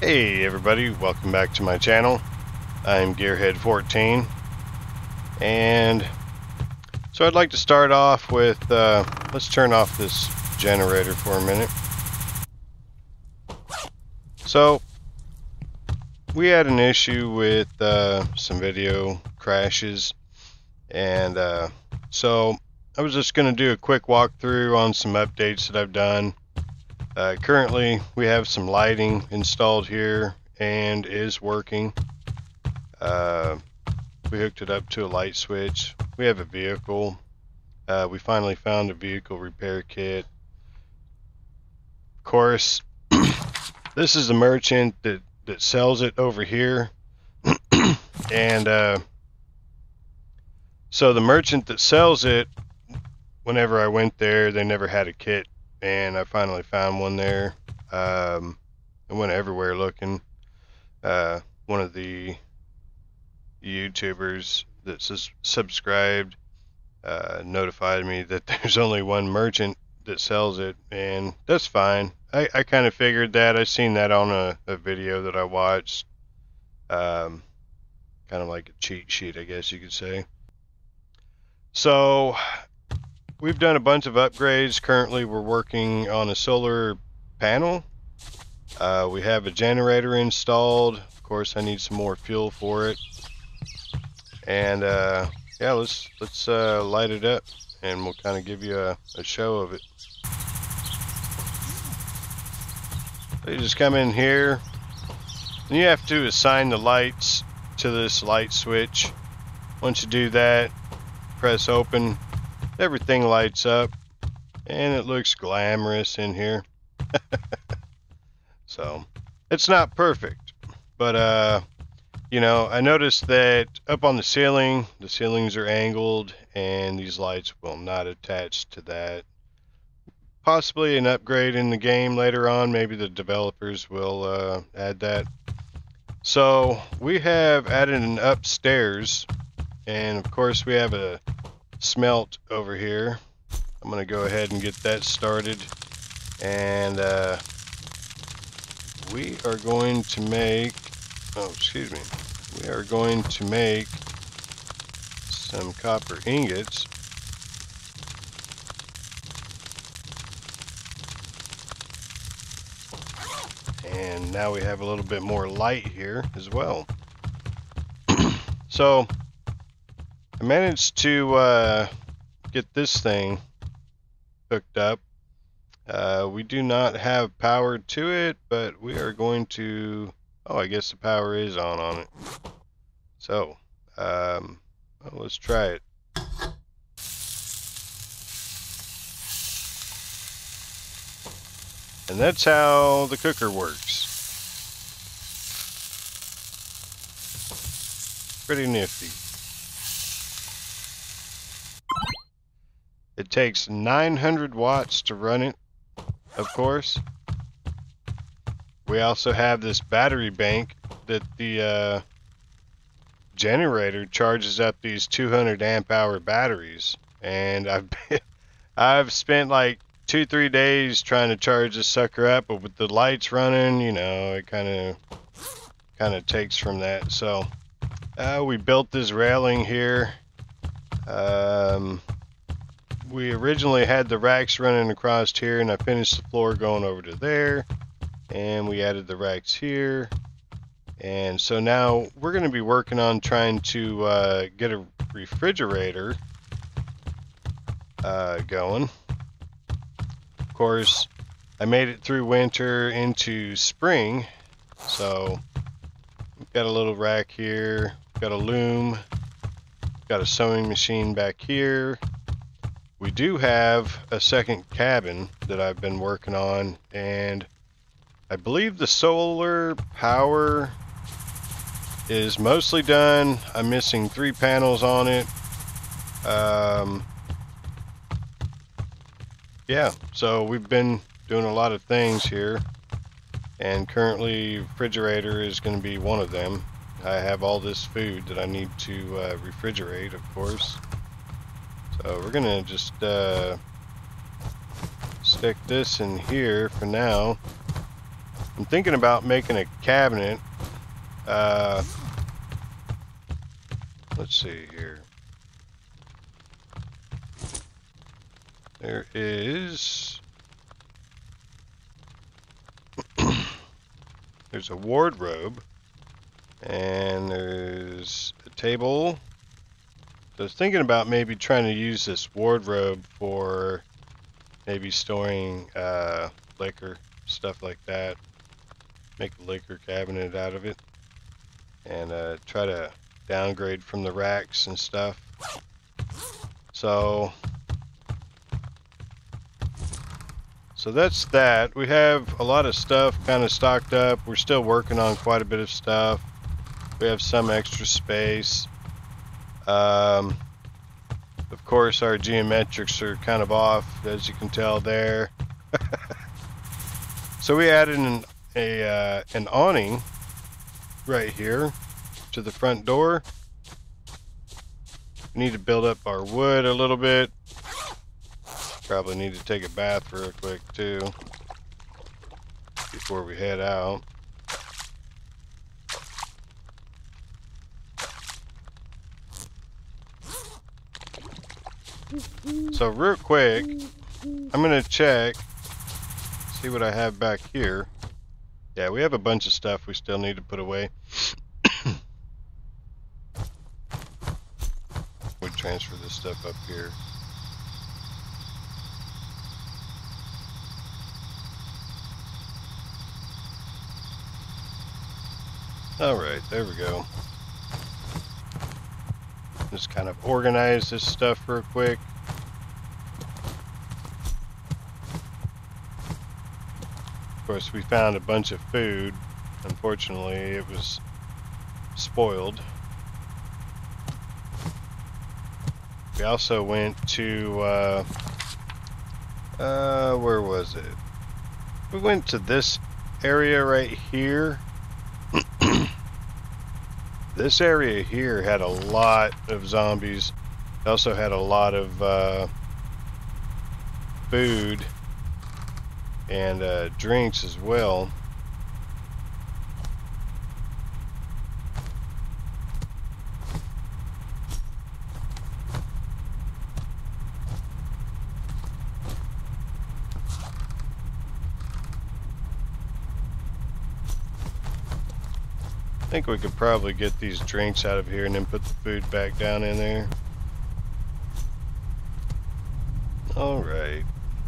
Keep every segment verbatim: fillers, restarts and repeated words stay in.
Hey everybody, welcome back to my channel. I'm Gearhead fourteen, and so I'd like to start off with, uh, let's turn off this generator for a minute. So, we had an issue with uh, some video crashes, and uh, so I was just going to do a quick walkthrough on some updates that I've done. Uh, currently, we have some lighting installed here and is working. Uh, we hooked it up to a light switch. We have a vehicle. Uh, we finally found a vehicle repair kit. Of course, this is the merchant that, that sells it over here. and uh, so the merchant that sells it, whenever I went there, they never had a kit. And I finally found one there. Um, I went everywhere looking. Uh, one of the YouTubers that sus subscribed uh, notified me that there's only one merchant that sells it, and that's fine. I, I kind of figured that. I seen that on a, a video that I watched. Um, kind of like a cheat sheet, I guess you could say. So we've done a bunch of upgrades. Currently, we're working on a solar panel. Uh, we have a generator installed. Of course, I need some more fuel for it. And uh, yeah, let's let's uh, light it up, and we'll kind of give you a, a show of it. So you just come in here, and you have to assign the lights to this light switch. Once you do that, press open. Everything lights up, and it looks glamorous in here. So it's not perfect, but uh you know, I noticed that up on the ceiling, the ceilings are angled, and these lights will not attach to that. Possibly an upgrade in the game later on. Maybe the developers will uh, add that. So we have added an upstairs, and of course we have a smelt over here. I'm gonna go ahead and get that started, and uh, we are going to make oh excuse me we are going to make some copper ingots. And now we have a little bit more light here as well. So I managed to uh, get this thing hooked up. Uh, we do not have power to it, but we are going to... Oh, I guess the power is on on it. So, um, well, let's try it. And that's how the cooker works. Pretty nifty. It takes nine hundred watts to run it, of course. We also have this battery bank that the uh, generator charges up these two hundred amp hour batteries, and I've been, I've spent like two three days trying to charge this sucker up, but with the lights running, you know, it kind of kind of takes from that. So uh, we built this railing here. Um, we originally had the racks running across here, and I finished the floor going over to there. And we added the racks here, and so now we're going to be working on trying to uh, get a refrigerator uh, going. Of course, I made it through winter into spring, so we've got a little rack here, got a loom, got a sewing machine back here. We do have a second cabin that I've been working on, and I believe the solar power is mostly done. I'm missing three panels on it. Um, yeah, so we've been doing a lot of things here, and currently refrigerator is going to be one of them. I have all this food that I need to uh, refrigerate, of course. So we're going to just uh, stick this in here for now. I'm thinking about making a cabinet. Uh, let's see here. There is... there's a wardrobe. And there's a table. So I was thinking about maybe trying to use this wardrobe for maybe storing uh, liquor, stuff like that. Make a liquor cabinet out of it. And uh, try to downgrade from the racks and stuff. So, so that's that. We have a lot of stuff kind of stocked up. We're still working on quite a bit of stuff. We have some extra space. Um, of course, our geometrics are kind of off, as you can tell there. So we added an, a, uh, an awning right here to the front door. We need to build up our wood a little bit. Probably need to take a bath real quick too before we head out. So real quick, I'm gonna check, see what I have back here. Yeah, we have a bunch of stuff we still need to put away. We'll transfer this stuff up here. Alright, there we go. Just kind of organize this stuff real quick. Of course, we found a bunch of food. Unfortunately, it was spoiled. We also went to, uh, uh, where was it? We went to this area right here. This area here had a lot of zombies. It also had a lot of uh, food and uh, drinks as well. I think we could probably get these drinks out of here and then put the food back down in there. All right.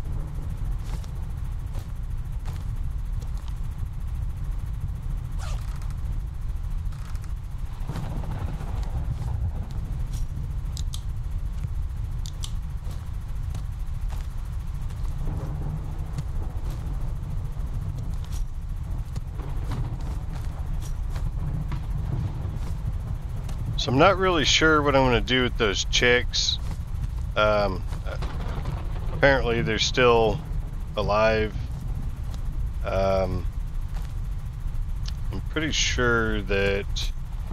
So I'm not really sure what I'm going to do with those chicks. Um, apparently they're still alive. Um, I'm pretty sure that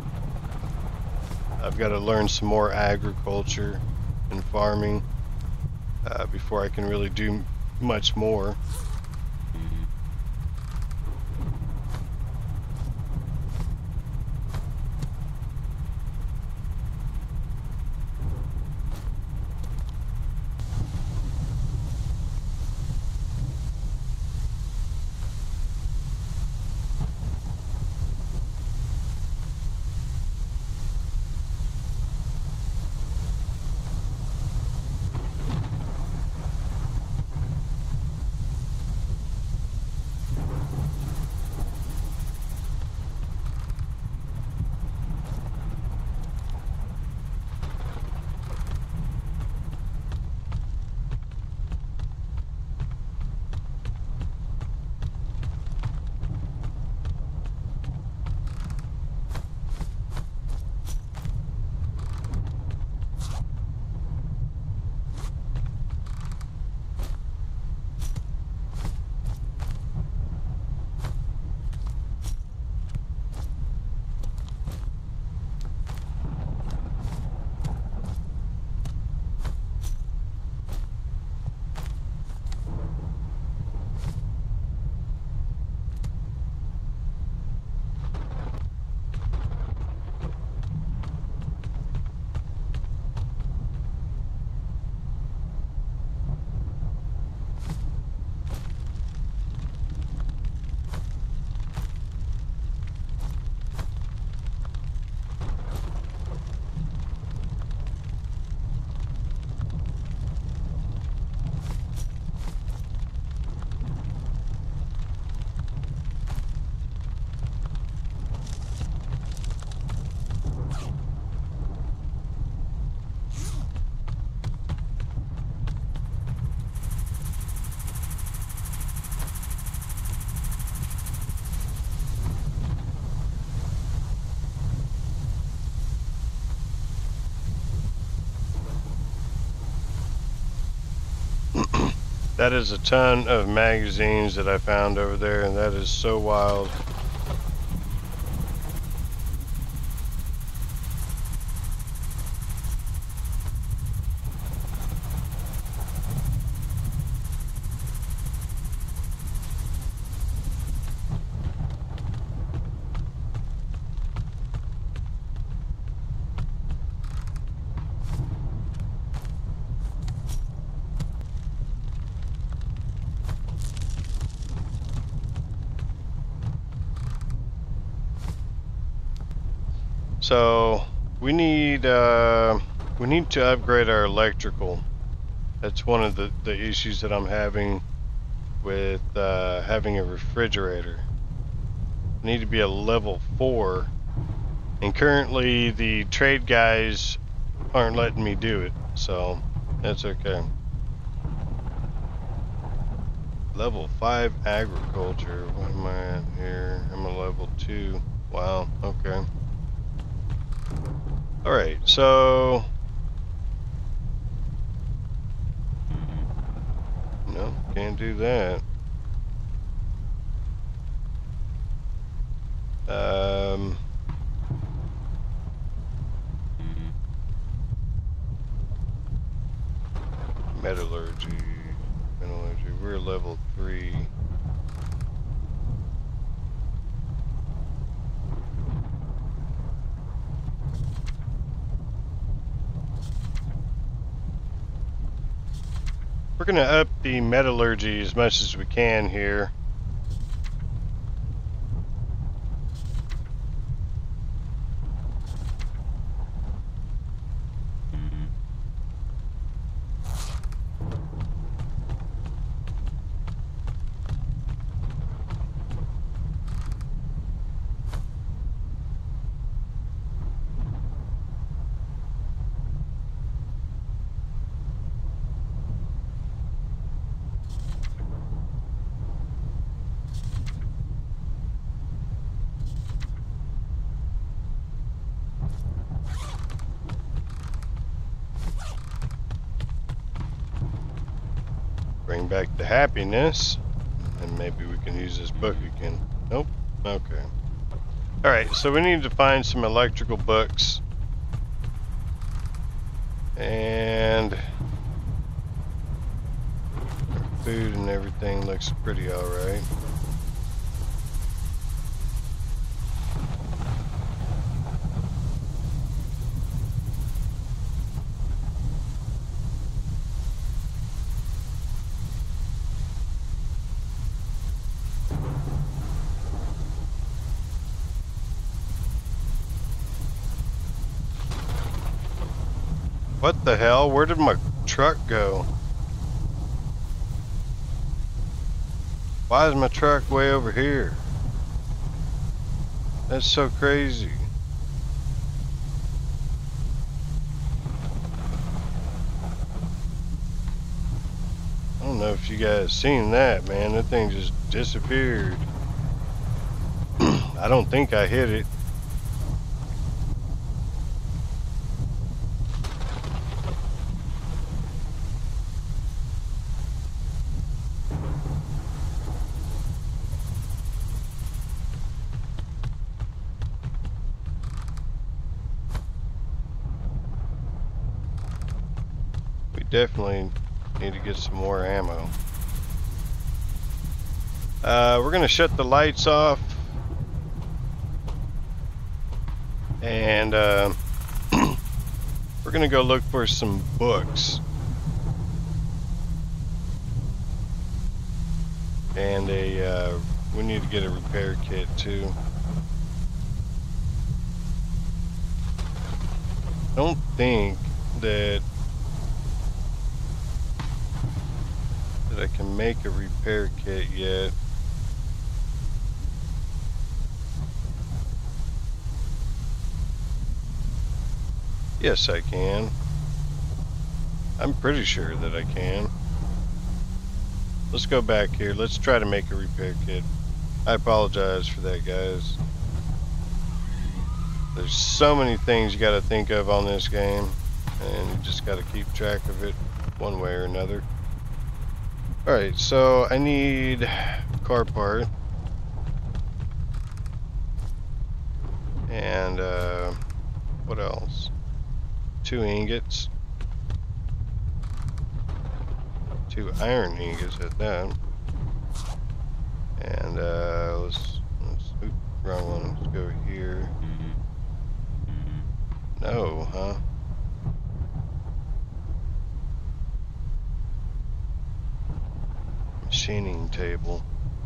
I've got to learn some more agriculture and farming uh, before I can really do much more. That is a ton of magazines that I found over there, and that is so wild. So we need uh, we need to upgrade our electrical. That's one of the, the issues that I'm having with uh, having a refrigerator. I need to be a level four, and currently the trade guys aren't letting me do it, so that's okay. Level five agriculture. What am I at here? I'm a level two. Wow, okay. Alright, so no, can't do that. Um metallurgy. Metallurgy. We're level three. We're gonna up the metallurgy as much as we can here. Bring back the happiness, and maybe we can use this book again. Nope. Okay. Alright, so we need to find some electrical books. And our food and everything looks pretty alright. What the hell? Where did my truck go? Why is my truck way over here? That's so crazy. I don't know if you guys seen that, man. That thing just disappeared. I don't think I hit it. Definitely need to get some more ammo. Uh, we're gonna shut the lights off, and uh, we're gonna go look for some books and a. Uh, we need to get a repair kit too. I don't think that. that I can make a repair kit yet. Yes, I can. I'm pretty sure that I can. Let's go back here. Let's try to make a repair kit. I apologize for that, guys. There's so many things you got to think of on this game, and you just got to keep track of it one way or another. Alright, so I need car part. And, uh, what else? Two ingots. Two iron ingots at that. And, uh, let's, let's, oops, wrong one, let's go here. No, huh? Machining table.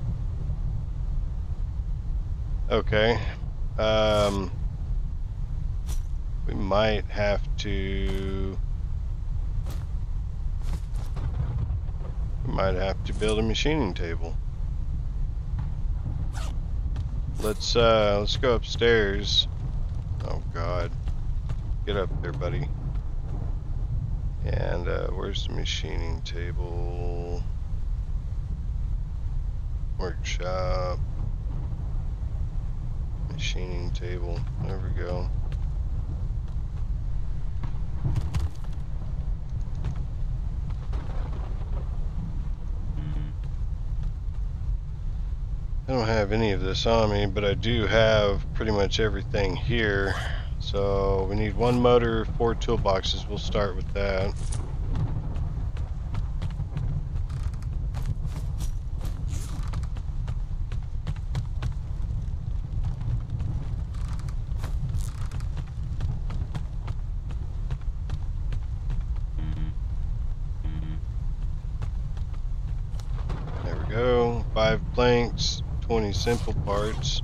Okay. Um, we might have to... We might have to build a machining table. Let's, uh, let's go upstairs. Oh, God. Get up there, buddy. And, uh, where's the machining table? Workshop. Machining table. There we go. I don't have any of this on me, but I do have pretty much everything here. So we need one motor, four toolboxes. We'll start with that. There we go. Five planks, twenty simple parts.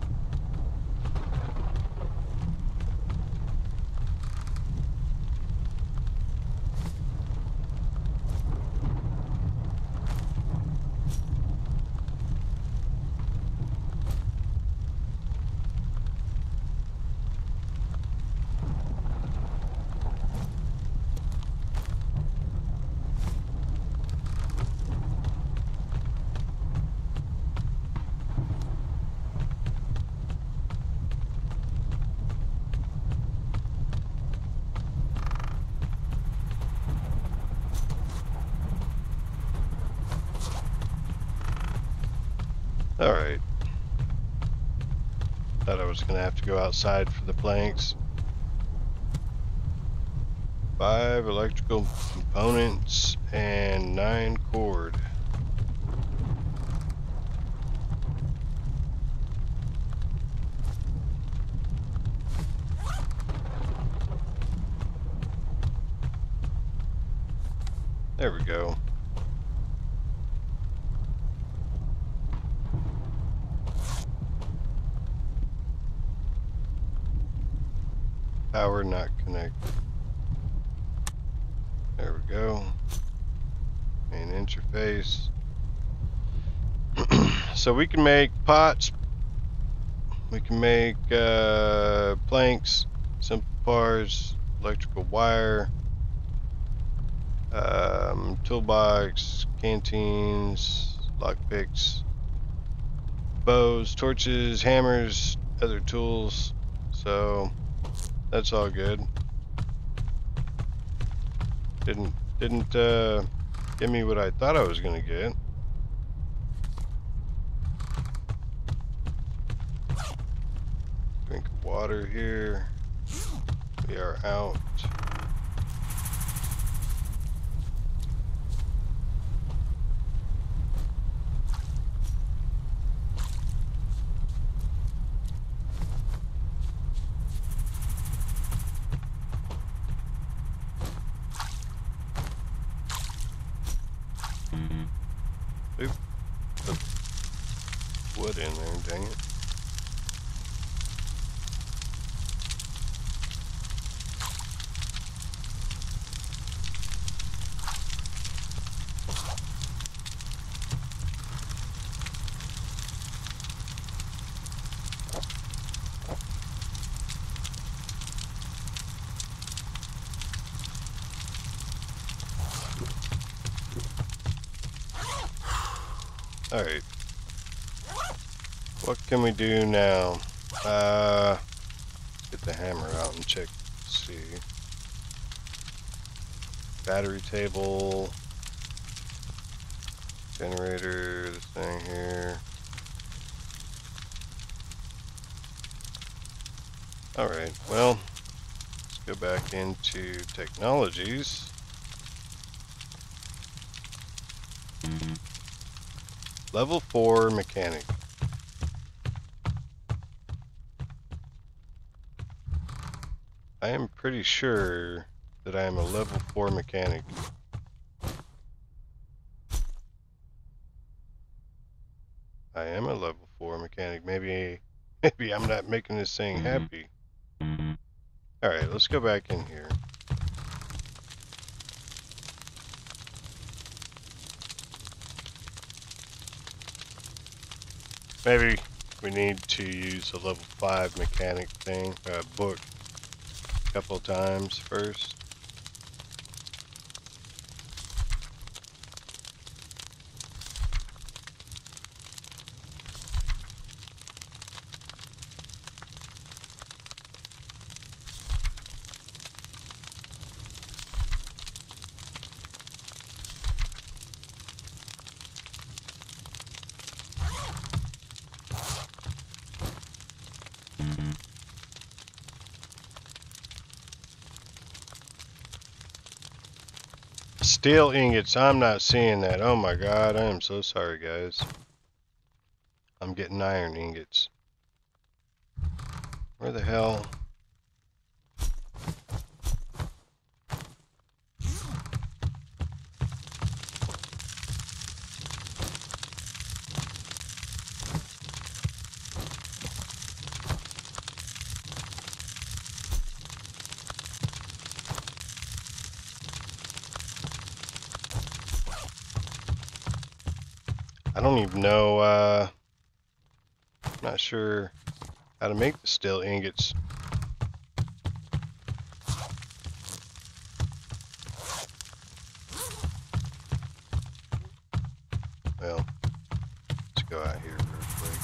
Alright. Thought I was going to have to go outside for the planks. Five electrical components and nine cord. There we go. Power not connected. There we go. Main interface. So we can make pots. We can make uh, planks, simple parts, electrical wire, um, toolbox, canteens, lockpicks, bows, torches, hammers, other tools. So that's all good. Didn't didn't uh, give me what I thought I was gonna get. Drink of water here. We are out. Oop. Put wood in there, dang it. Alright. What can we do now? Uh, get the hammer out and check. See. Battery table. Generator, this thing here. Alright, well, let's go back into technologies. Level four mechanic. I am pretty sure that I am a level four mechanic. I am a level four mechanic. Maybe, maybe I'm not making this thing happy. Alright, let's go back in here. Maybe we need to use a level five mechanic thing, uh, book a couple of times first. Steel ingots, I'm not seeing that. Oh my god, I am so sorry, guys. I'm getting iron ingots. Where the hell? I don't even know, uh, not sure how to make the steel ingots. Well, let's go out here real quick.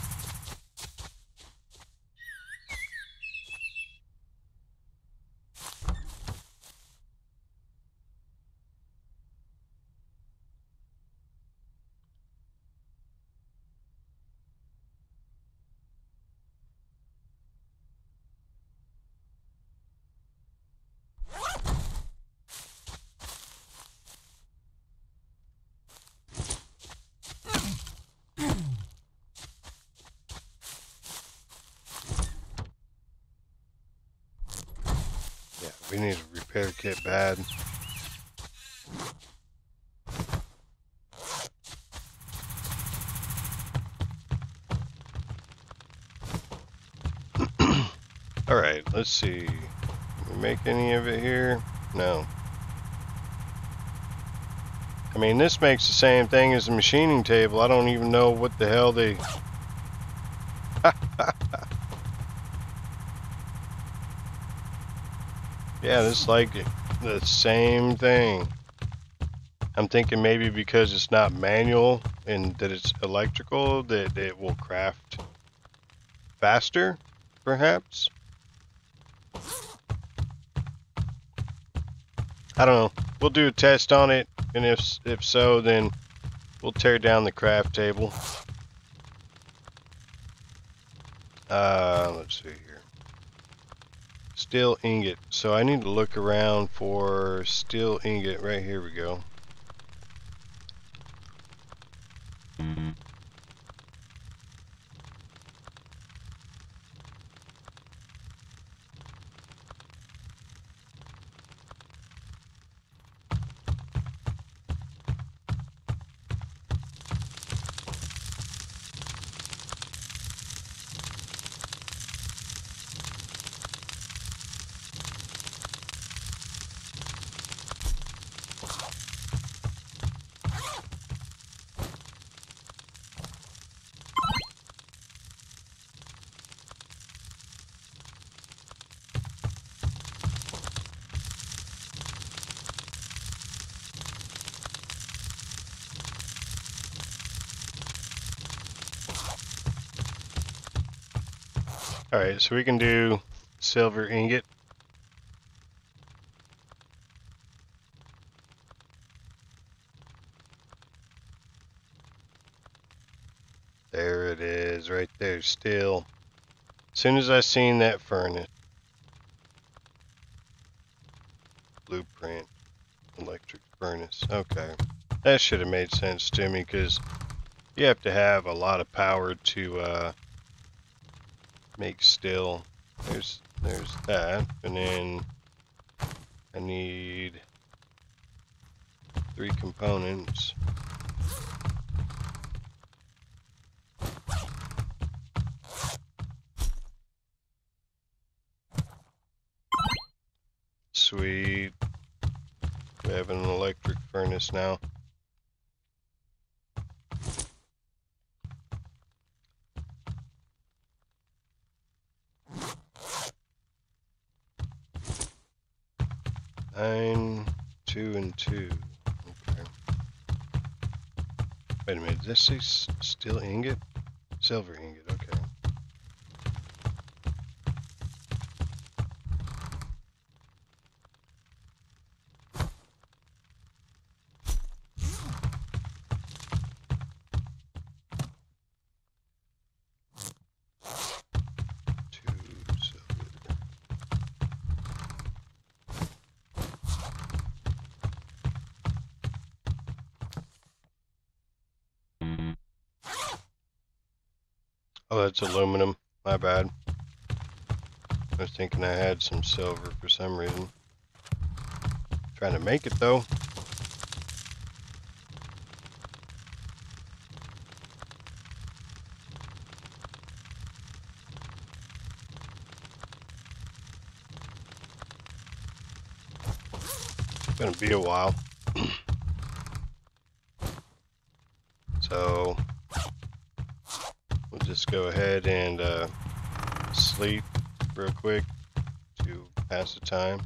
Yeah, we need a repair kit bad. Alright, let's see. Can we make any of it here? No. I mean, this makes the same thing as the machining table. I don't even know what the hell they... Yeah, this is like the same thing. I'm thinking maybe because it's not manual and that it's electrical, that it will craft faster, perhaps? I don't know. We'll do a test on it, and if if so, then we'll tear down the craft table. Uh, let's see here. Steel ingot. So I need to look around for steel ingot. Right here we go. Alright, so we can do silver ingot. There it is, right there, still. As soon as I seen that furnace. Blueprint. Electric furnace. Okay. That should have made sense to me, because you have to have a lot of power to uh, make steel. There's, there's that. And then I need three components. Sweet. We have an electric furnace now. Nine, two, and two. Okay. Wait a minute. Does this say s- steel ingot? Silver ingot. Okay. Two silver. Oh, that's aluminum. My bad. I was thinking I had some silver for some reason. Trying to make it though. It's gonna be a while. So we'll just go ahead and uh, sleep real quick to pass the time.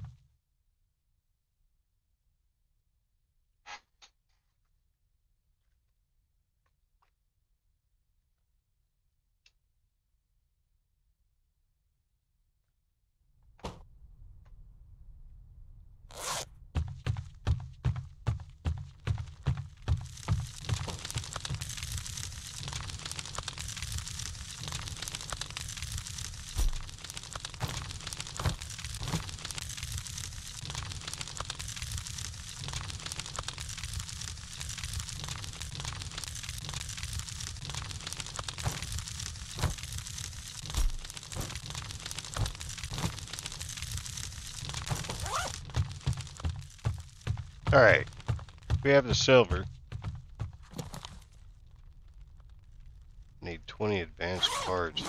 Alright, we have the silver. Need twenty advanced parts.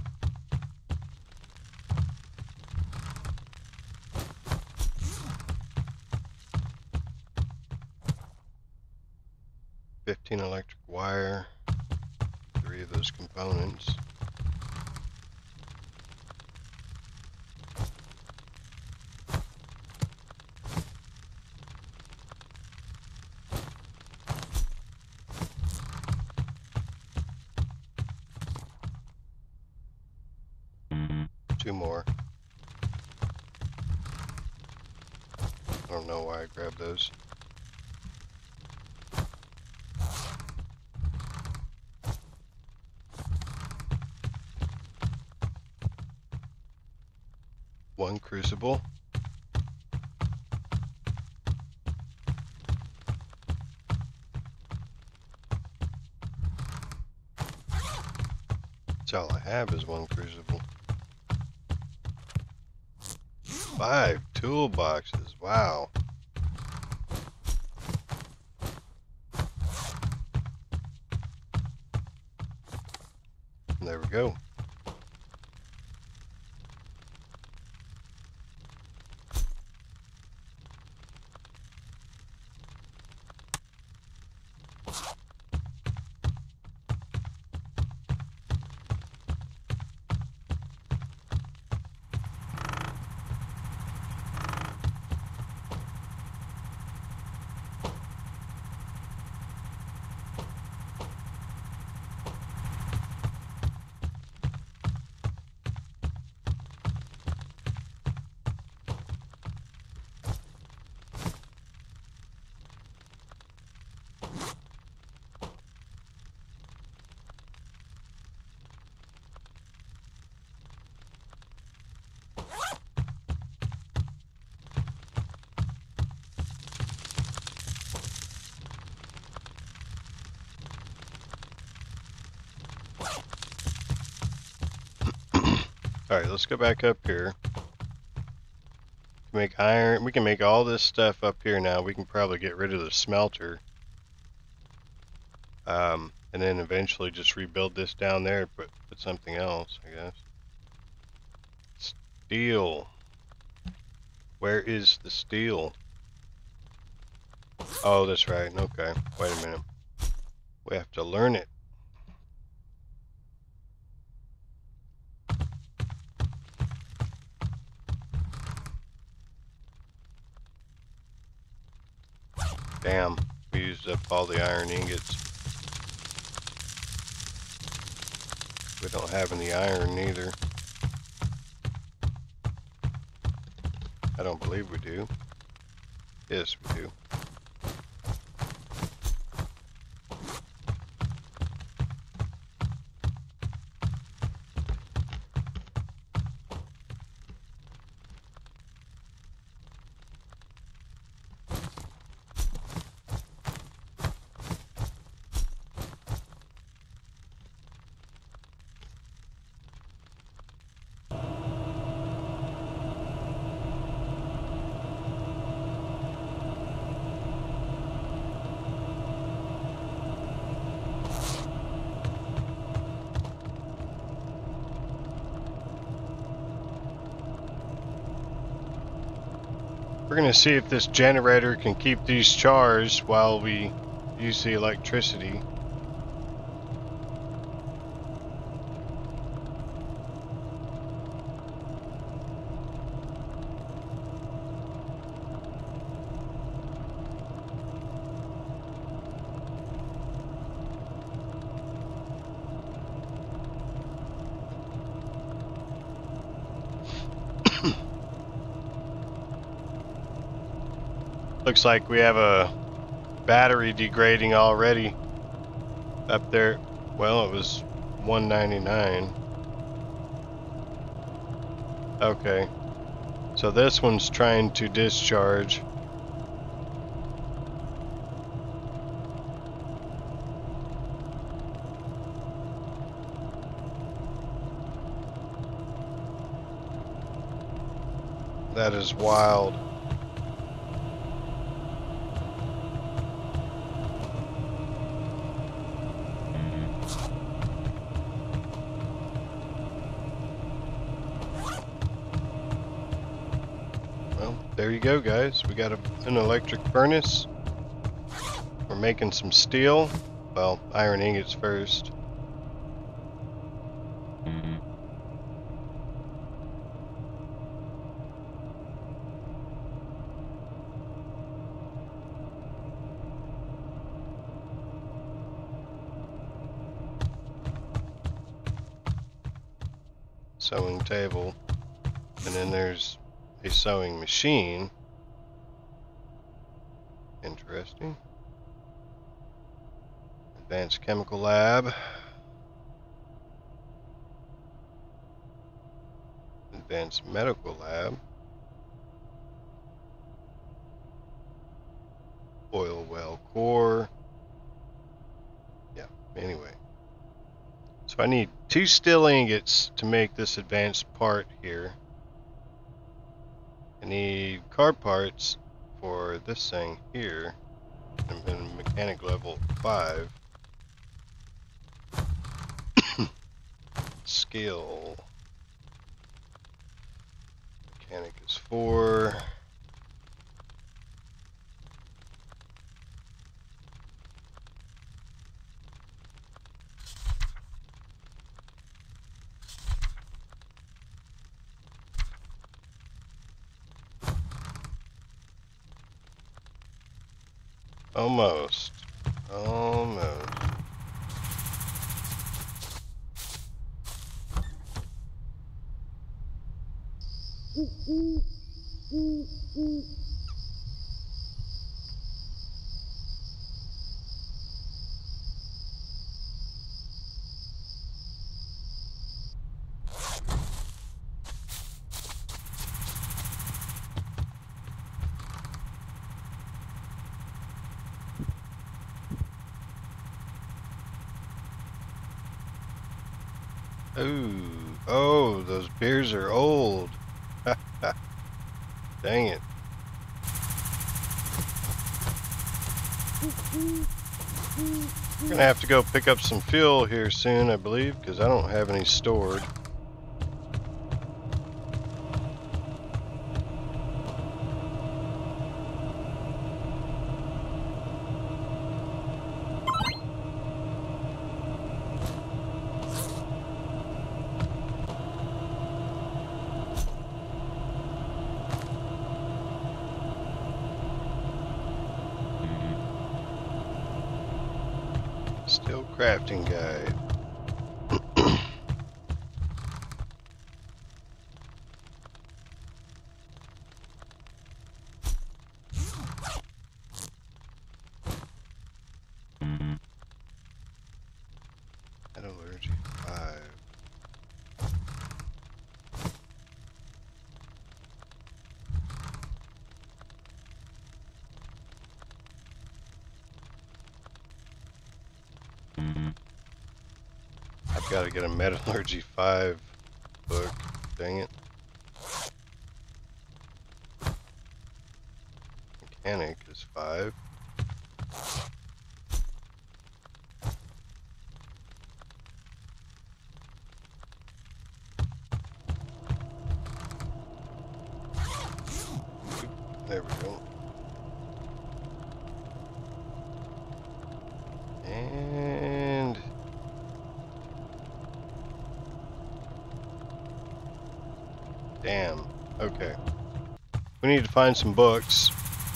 Fifteen electric wire. Three of those components. Two more. I don't know why I grabbed those. One crucible. That's all I have is one crucible. Five toolboxes. Wow. There we go. Alright, let's go back up here. Make iron. We can make all this stuff up here now. We can probably get rid of the smelter. Um, and then eventually just rebuild this down there, but put something else, I guess. Steel. Where is the steel? Oh, that's right. Okay. Wait a minute. We have to learn it. Damn. We used up all the iron ingots. We don't have any iron either. I don't believe we do. Yes, we do. We're going to see if this generator can keep these charged while we use the electricity. Looks like we have a battery degrading already up there. Well, it was one ninety-nine. Okay. So this one's trying to discharge. That is wild. There you go, guys. We got a, an electric furnace. We're making some steel. Well, iron ingots first. Sewing table. And then there's a sewing machine. Interesting. Advanced chemical lab. Advanced medical lab. Oil well core. Yeah, anyway. So I need two steel ingots to make this advanced part here. I need car parts for this thing here. I'm in mechanic level five. Skill. Mechanic is four. Almost. Almost. Ooh. Oh, those beers are old. Dang it. I'm gonna have to go pick up some fuel here soon, I believe, because I don't have any stored. Still crafting guide. Metallurgy five. I've got to get a Metallurgy five book. Dang it. Mechanic is five. There we go. And damn. Okay. We need to find some books.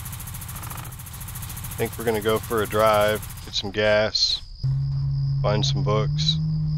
I think we're gonna go for a drive, get some gas, find some books.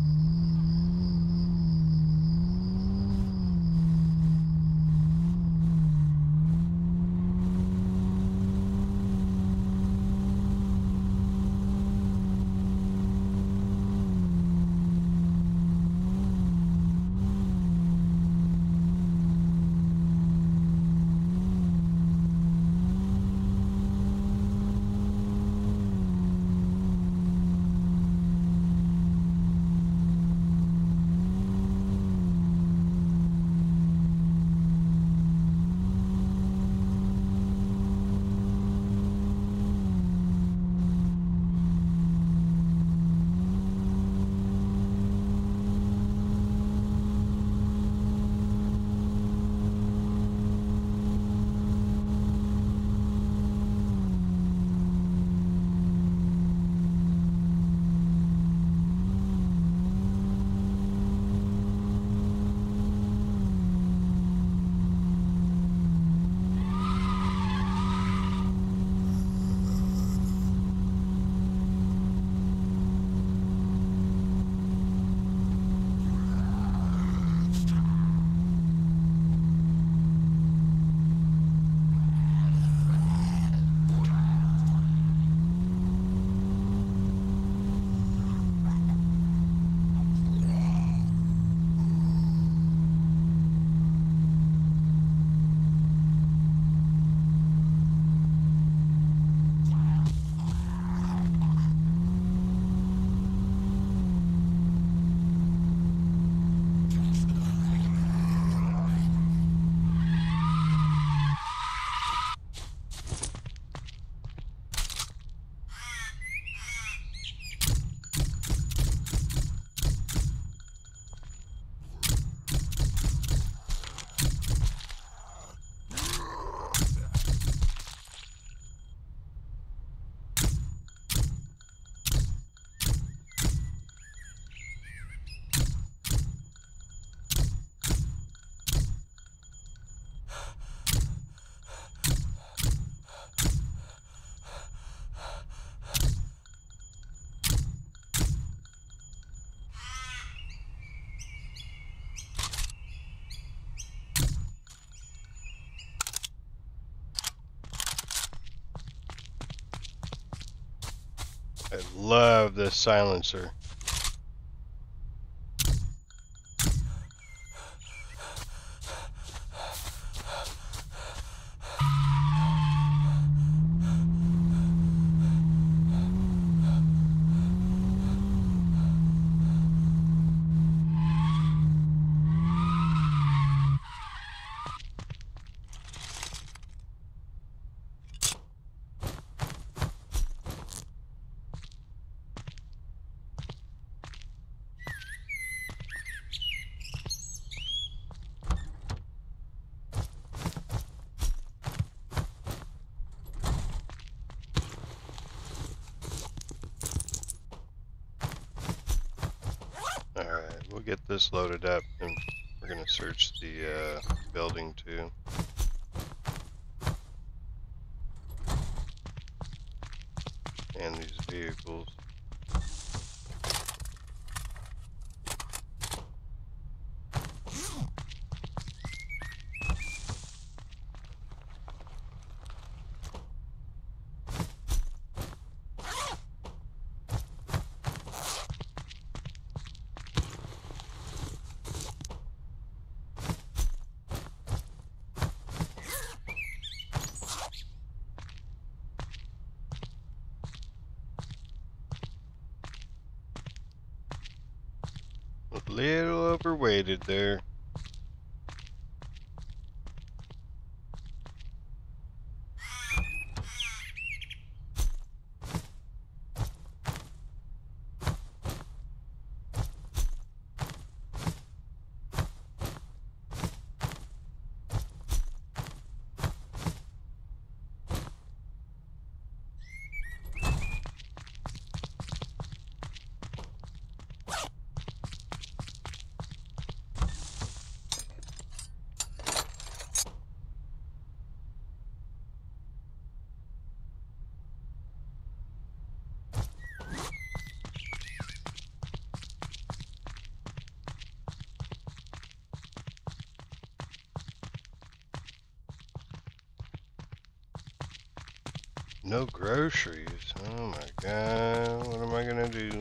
I love this silencer. we'll get this loaded up, and we're gonna search the uh, building too. And these vehicles. A little overweighted there. No groceries. Oh my god, what am I gonna do?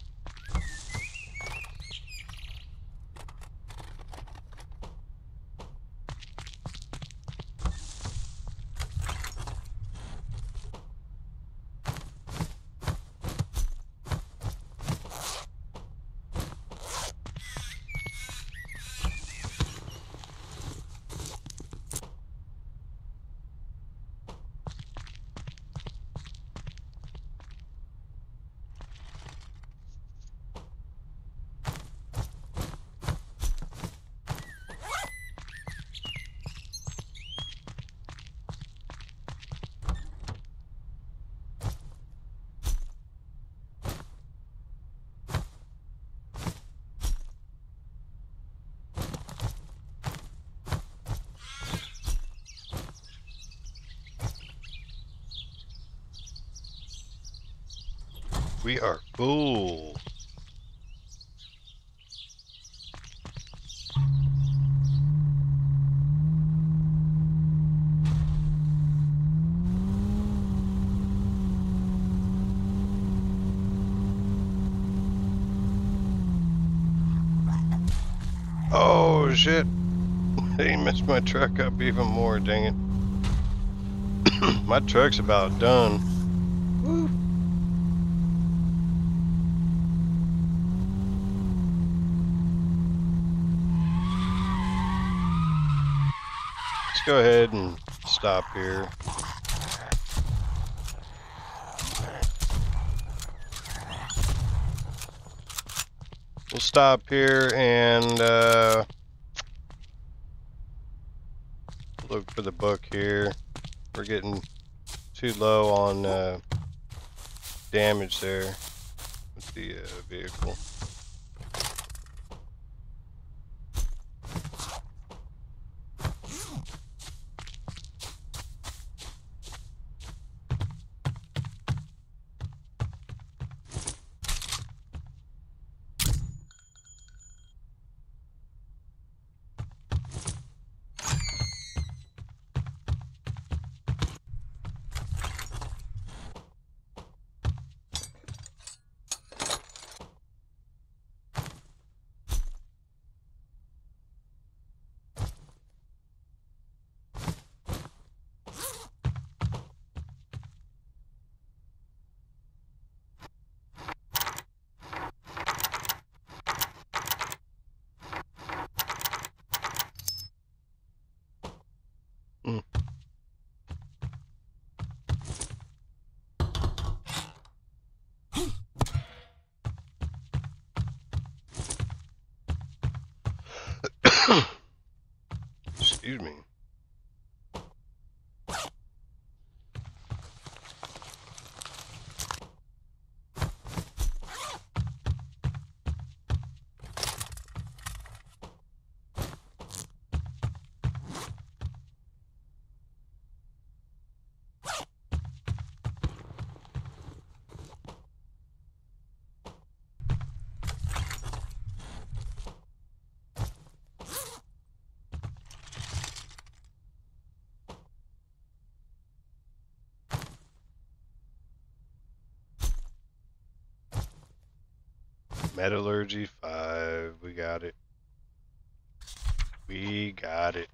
We are full. Oh shit. They messed my truck up even more, dang it. My truck's about done. Woo. Let's go ahead and stop here. We'll stop here and uh, look for the book here. We're getting too low on uh, damage there with the uh, vehicle. Mm. Excuse me. Metallurgy five. We got it. We got it.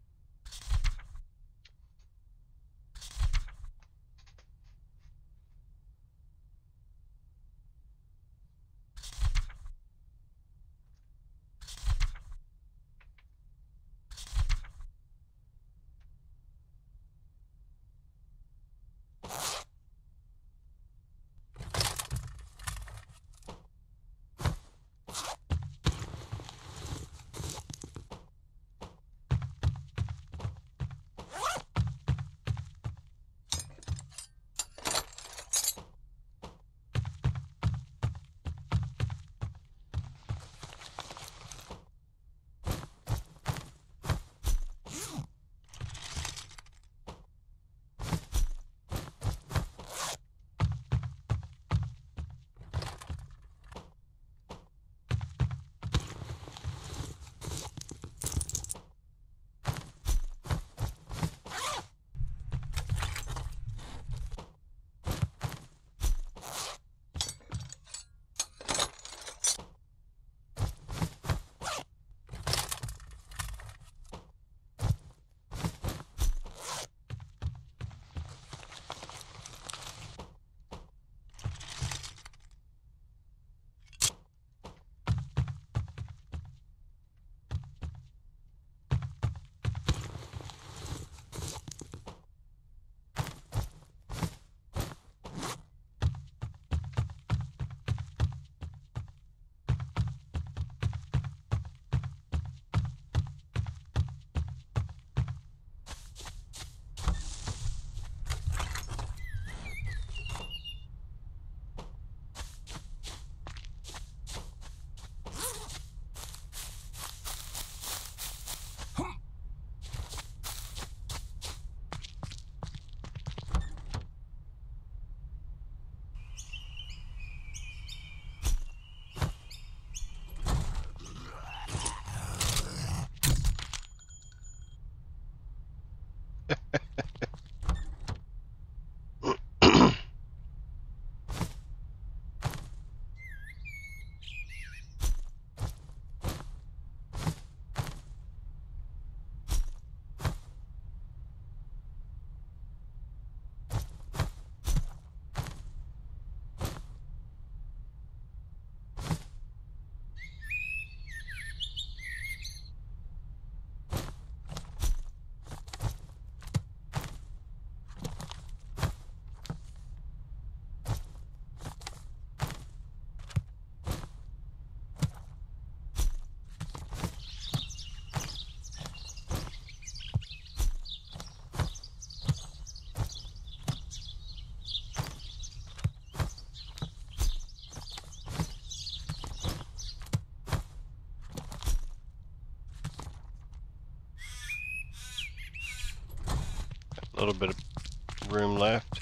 A little bit of room left.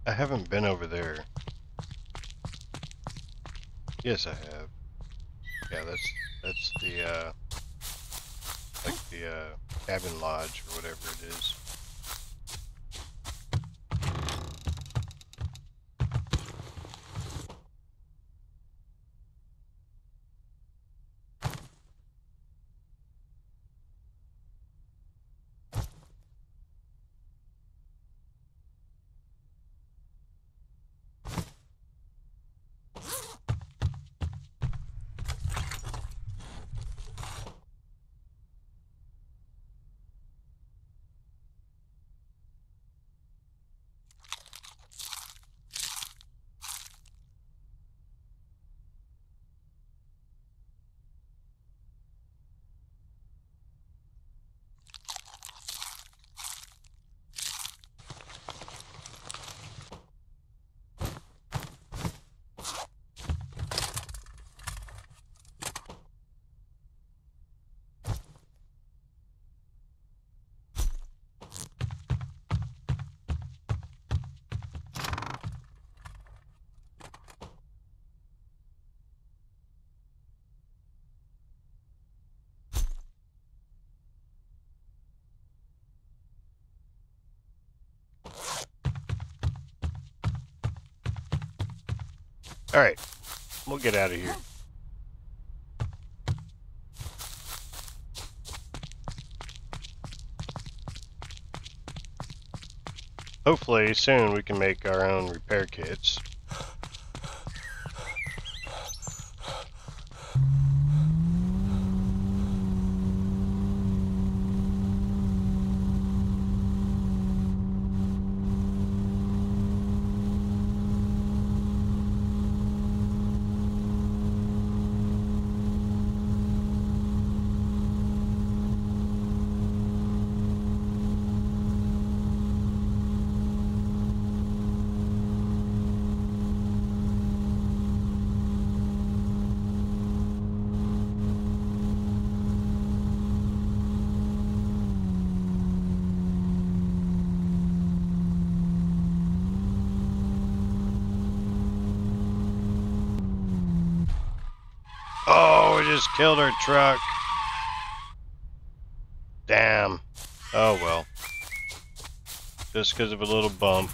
I haven't been over there. Yes, I have. Yeah, that's that's the uh, like the uh, cabin lodge or whatever it is. All right, we'll get out of here. Hopefully soon we can make our own repair kits. Oh, we just killed our truck. Damn. Oh well. Just because of a little bump.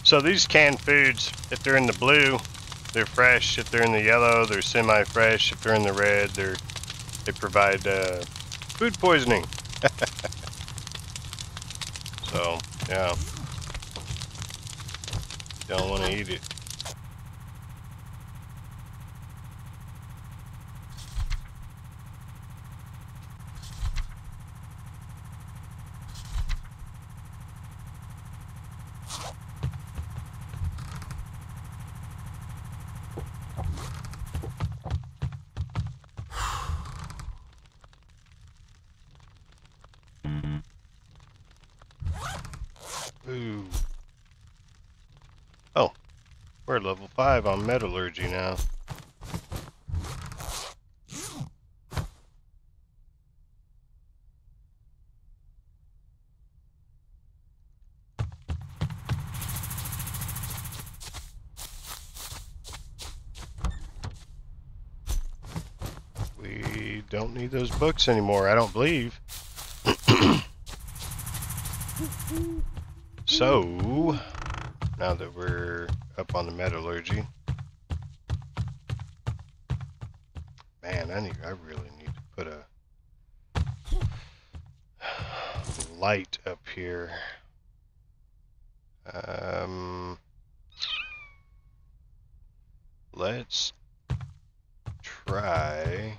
So these canned foods, if they're in the blue, they're fresh. If they're in the yellow, they're semi-fresh. If they're in the red, they're they provide uh, food poisoning. So yeah, don't want to eat it. Ooh. Oh, we're level five on metallurgy now. We don't need those books anymore, I don't believe. So, now that we're up on the metallurgy, man, I need, I really need to put a light up here. Um, let's try.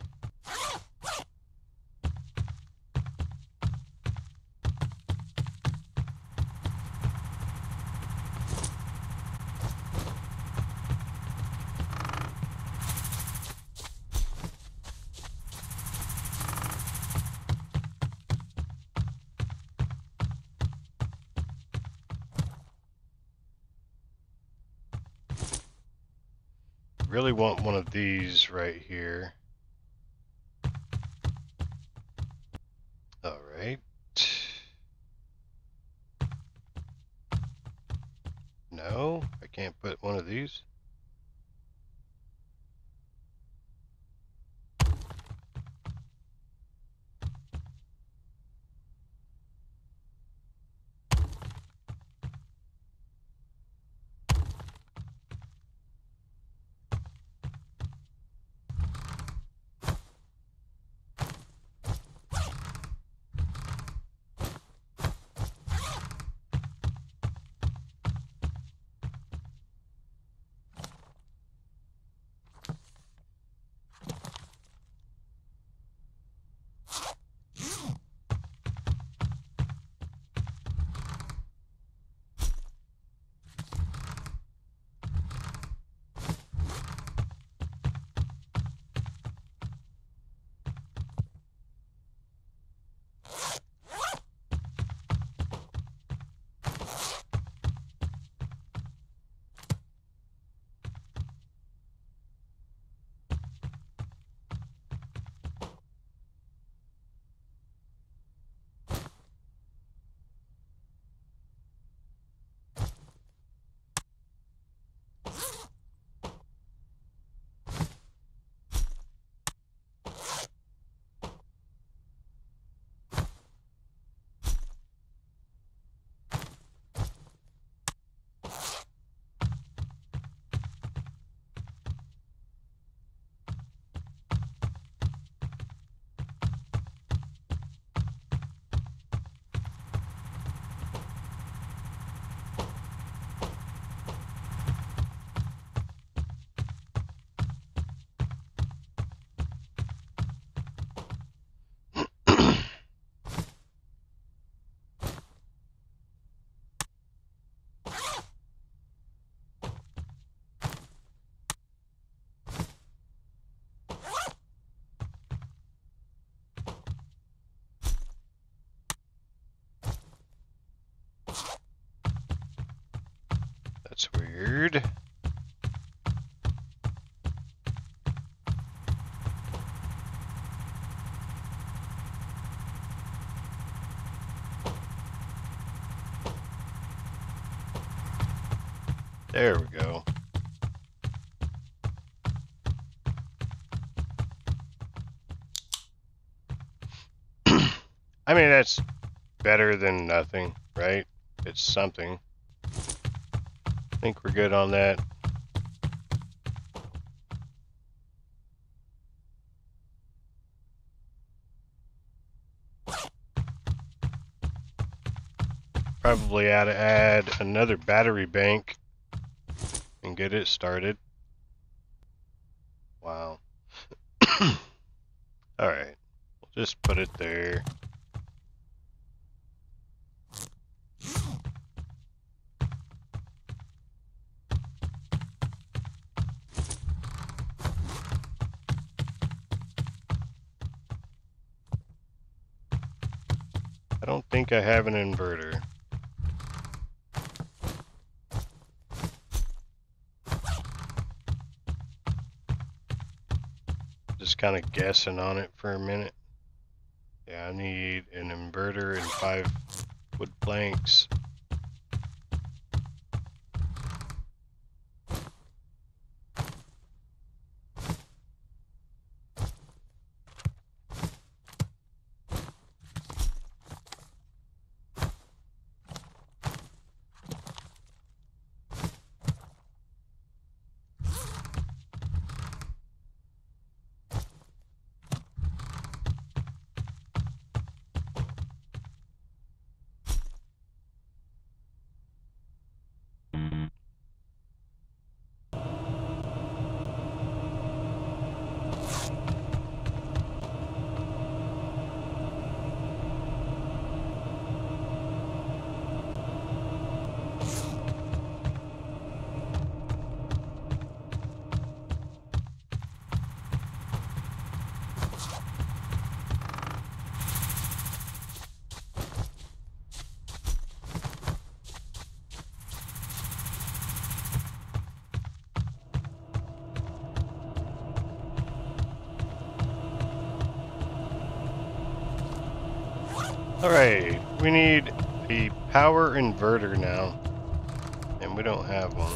Really want one of these right here. All right. No, I can't put one of these. That's weird. There we go. I mean, that's better than nothing, right? It's something. I think we're good on that. Probably ought to add another battery bank and get it started. Wow. Alright, we'll just put it there. I don't think I have an inverter. Just kind of guessing on it for a minute. Yeah, I need an inverter and five wood planks. Alright, we need the power inverter now, and we don't have one.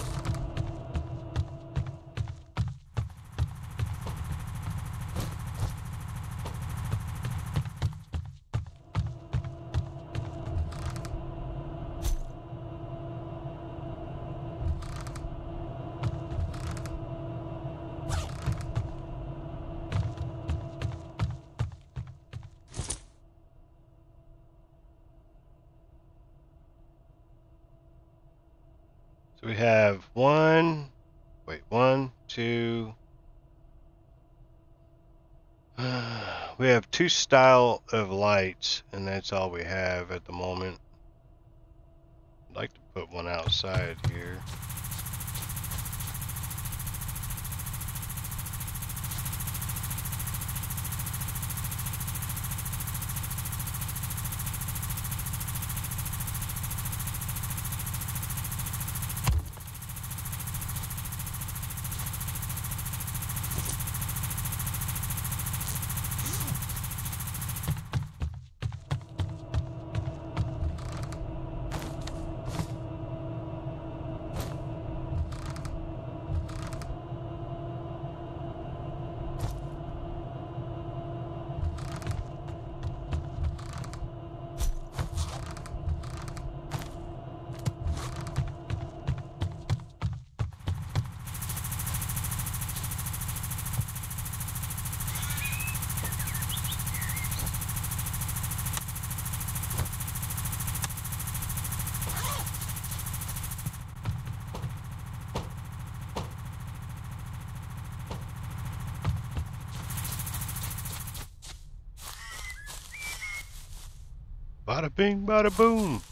So we have one, wait, one, two, uh, we have two style of lights, and that's all we have at the moment. I'd like to put one outside here. Bada bing, bada boom.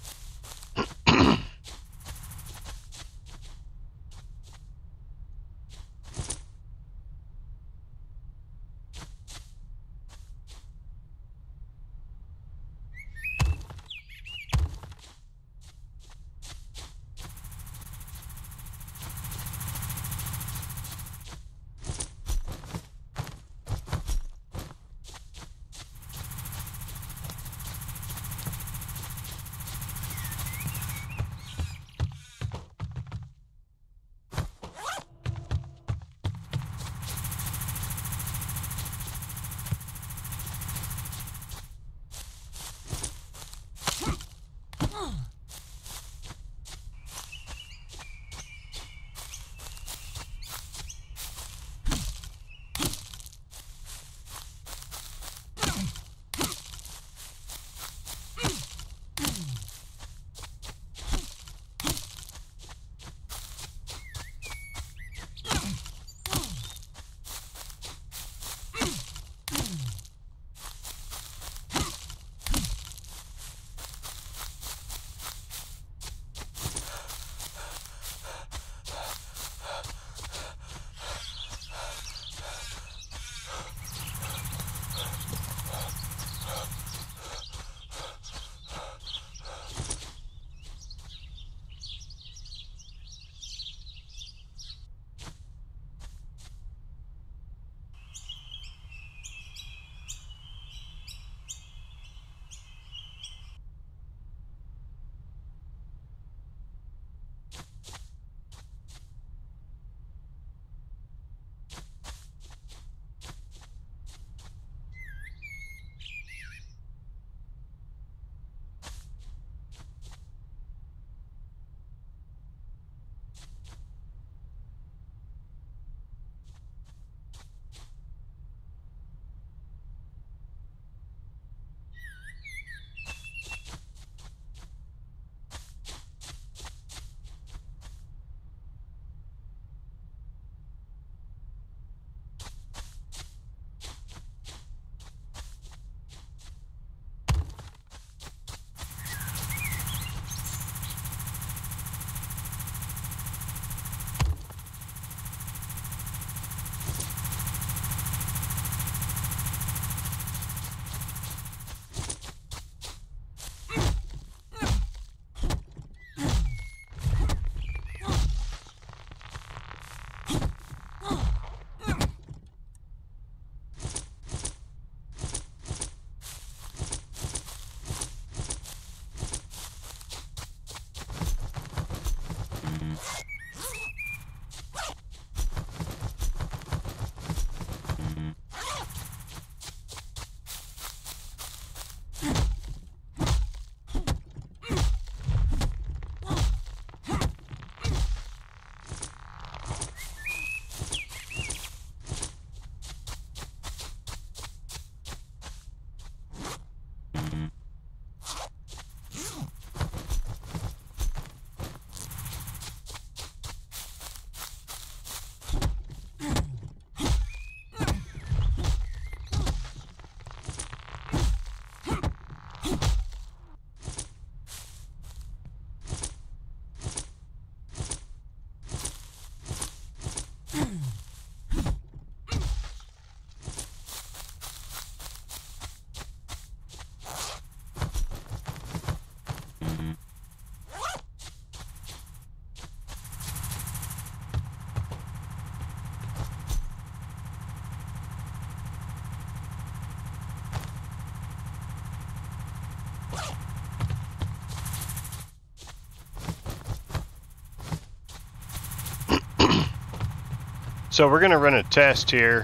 So we're going to run a test here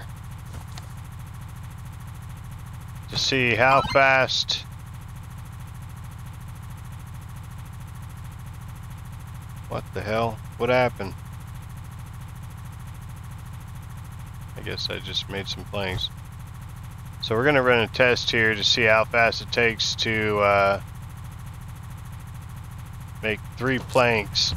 to see how fast what the hell? What happened? I guess I just made some planks. So we're going to run a test here to see how fast it takes to uh, make three planks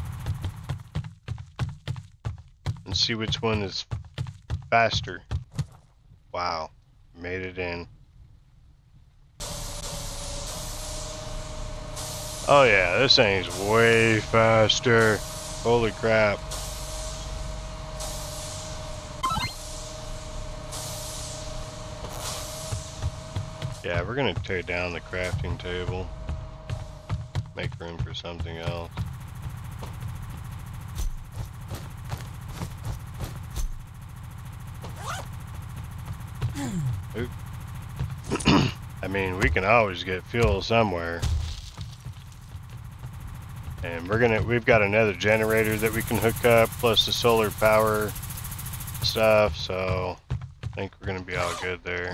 and see which one is faster. Wow, made it in. Oh yeah, this thing's way faster. Holy crap. Yeah, we're gonna tear down the crafting table. Make room for something else. Oop. I mean, we can always get fuel somewhere. And we're gonna, we've got another generator that we can hook up, plus the solar power stuff, so I think we're gonna be all good there.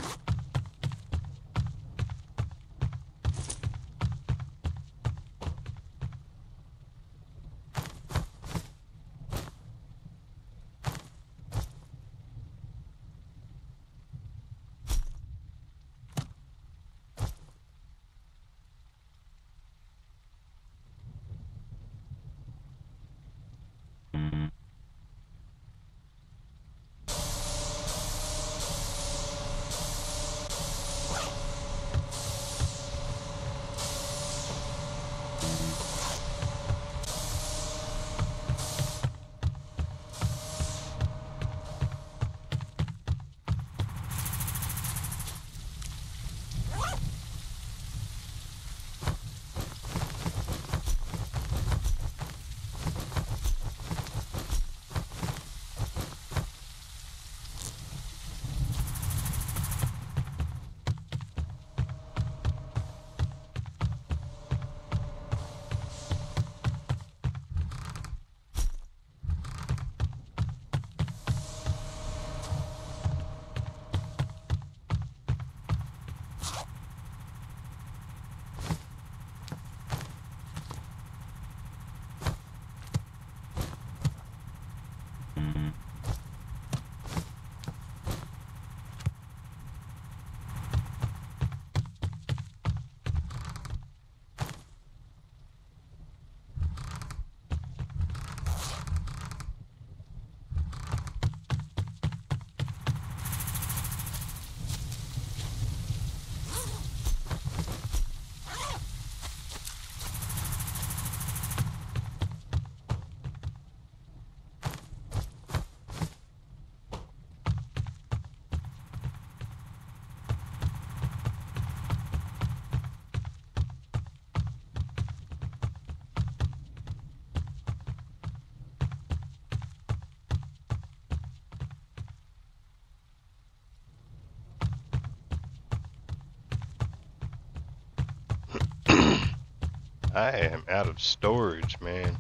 I am out of storage, man.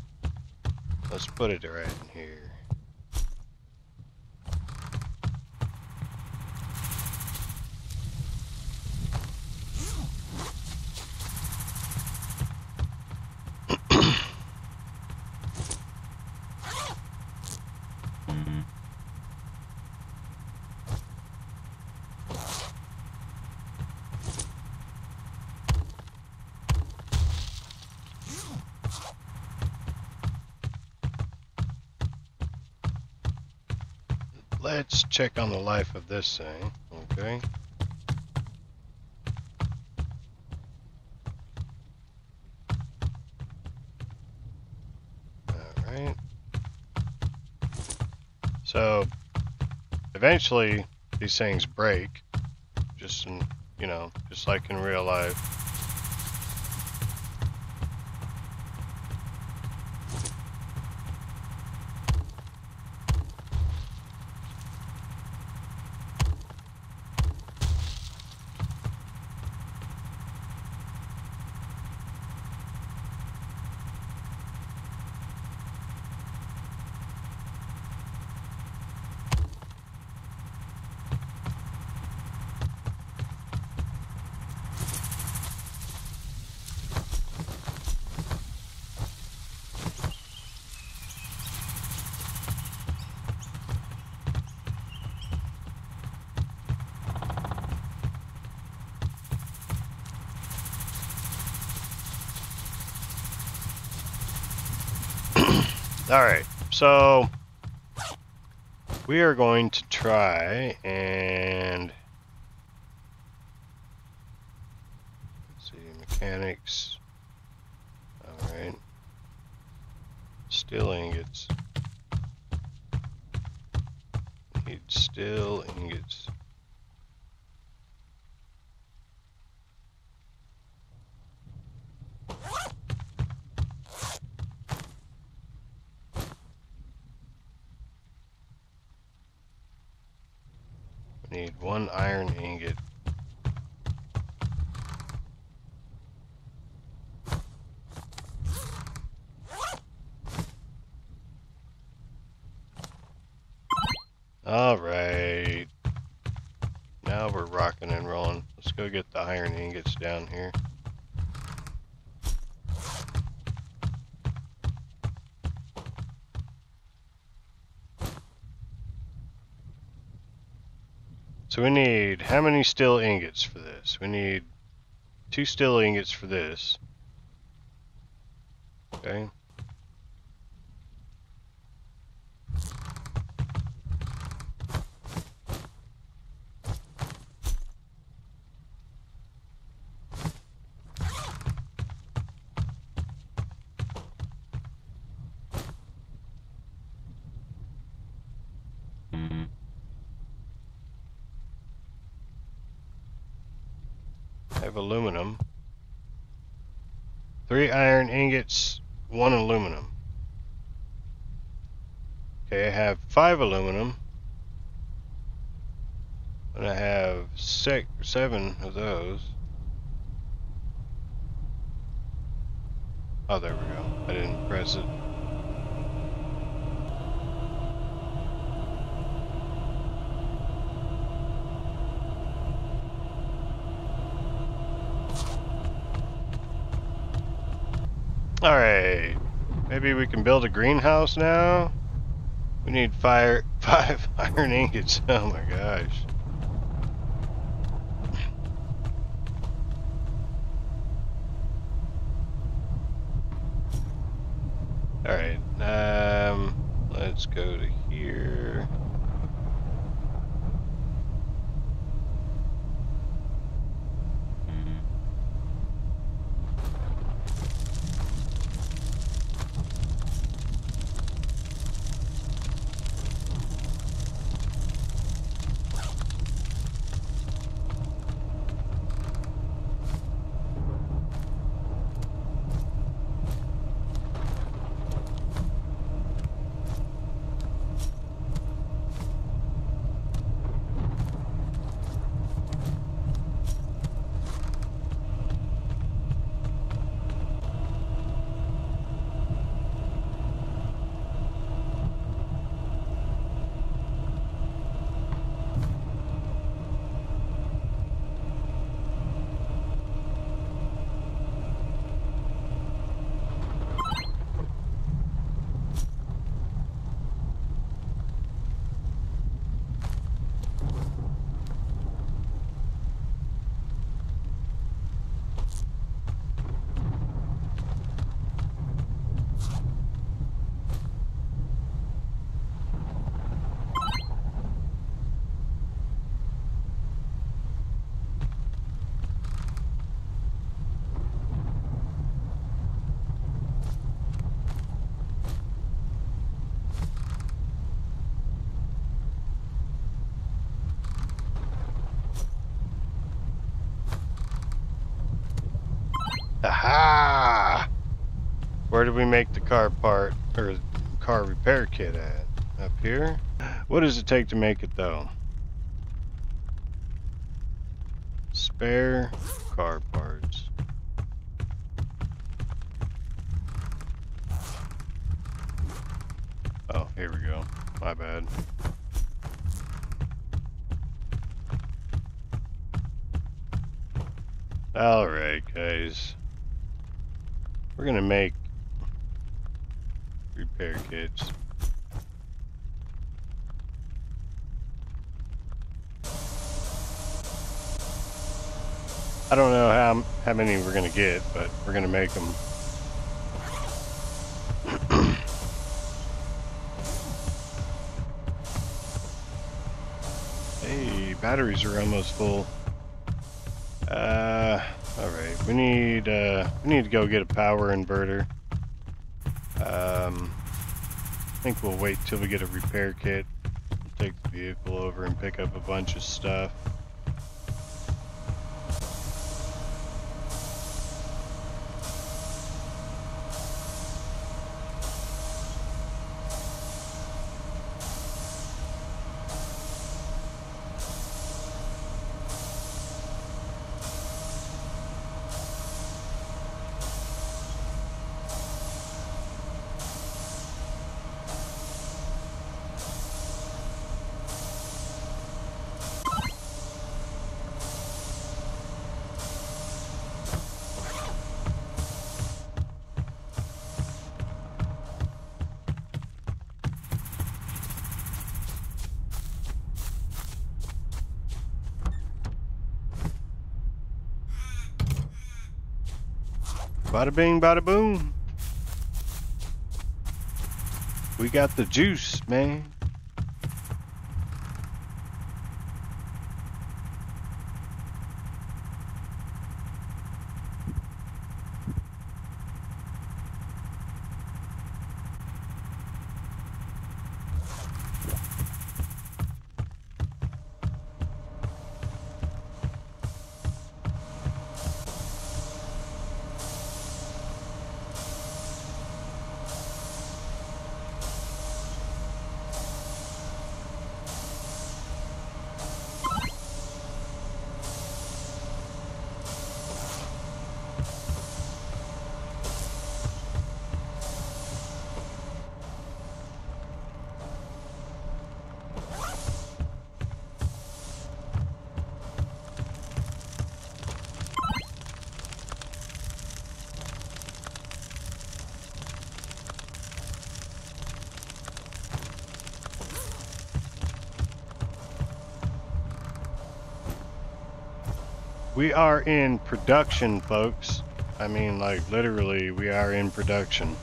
Let's put it right in here. Let's check on the life of this thing, okay? Alright. So, eventually, these things break, just in, you know, just like in real life. Alright, so we are going to try and let's see, mechanics. Alright. Steel ingots. Need steel ingots. We need one iron ingot. All right. Now we're rocking and rolling. Let's go get the iron ingots down here. So we need how many steel ingots for this? We need two steel ingots for this. Okay. I have aluminum. Three iron ingots, one aluminum. Okay, I have five aluminum. And I have six, seven of those. Oh, there we go. I didn't press it. Alright. Maybe we can build a greenhouse now? We need fire, five iron ingots. Oh my gosh. Alright. Um, let's go to here. Aha! Where did we make the car part, or car repair kit at? Up here? What does it take to make it though? Spare car parts. Oh, here we go. My bad. Alright, guys. We're gonna make repair kits. I don't know how how many we're gonna get, but we're gonna make them. batteries are almost full. Uh, all right. We need uh, we need to go get a power inverter. Um, I think we'll wait till we get a repair kit. We'll take the vehicle over and pick up a bunch of stuff. Bada bing, bada boom. We got the juice, man. We are in production, folks. I mean, like, literally, we are in production.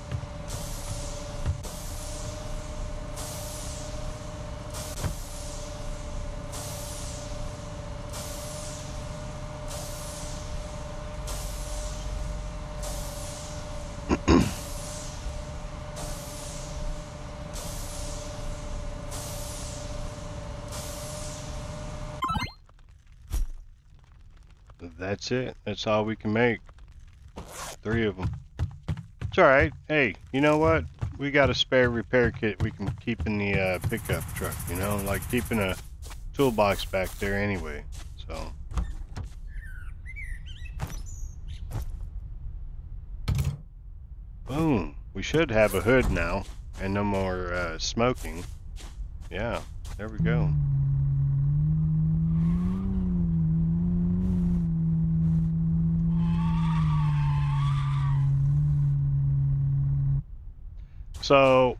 That's it. That's all we can make. Three of them. It's alright. Hey, you know what? We got a spare repair kit we can keep in the uh, pickup truck, you know? Like keeping a toolbox back there anyway. So. Boom. We should have a hood now. And no more uh, smoking. Yeah. There we go. So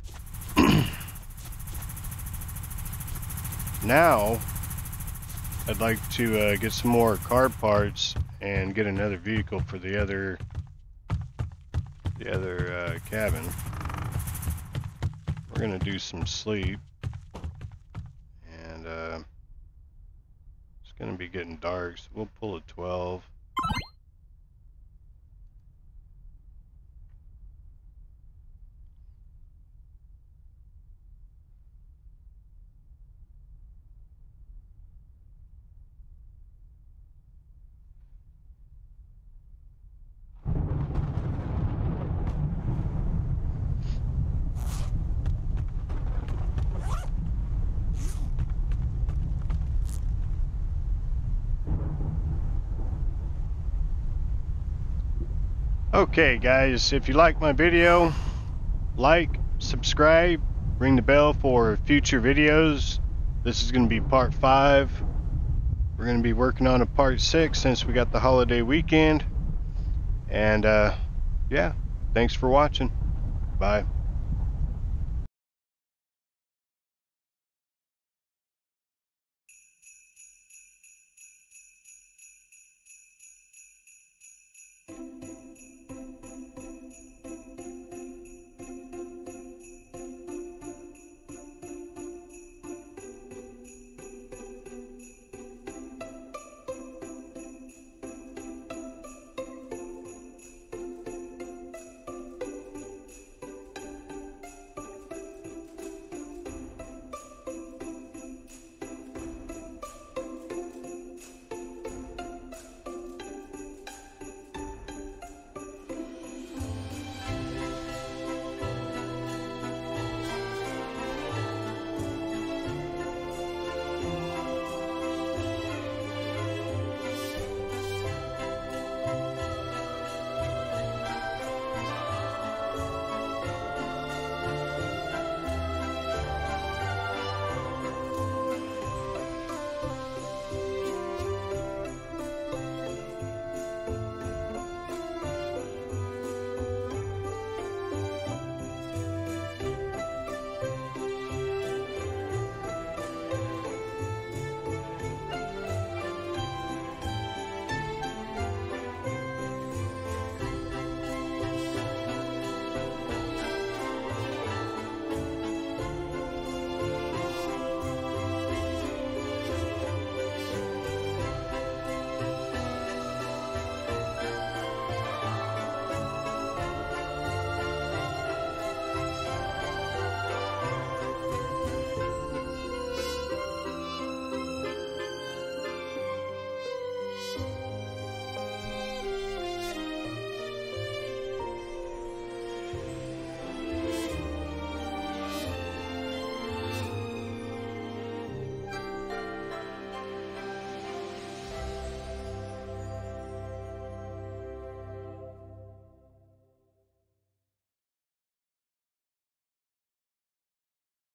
now I'd like to uh, get some more car parts and get another vehicle for the other the other uh, cabin. We're gonna do some sleep, and uh, it's gonna be getting dark, so we'll pull a twelve. Okay guys, if you like my video, like, subscribe, ring the bell for future videos. This is going to be part five. We're going to be working on a part six since we got the holiday weekend. And uh, yeah, thanks for watching. Bye.